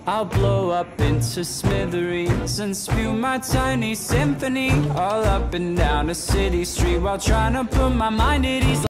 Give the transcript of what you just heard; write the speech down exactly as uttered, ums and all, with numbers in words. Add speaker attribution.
Speaker 1: I'll blow up into smithereens and spew my tiny symphony all up and down a city street while trying to put my mind at ease.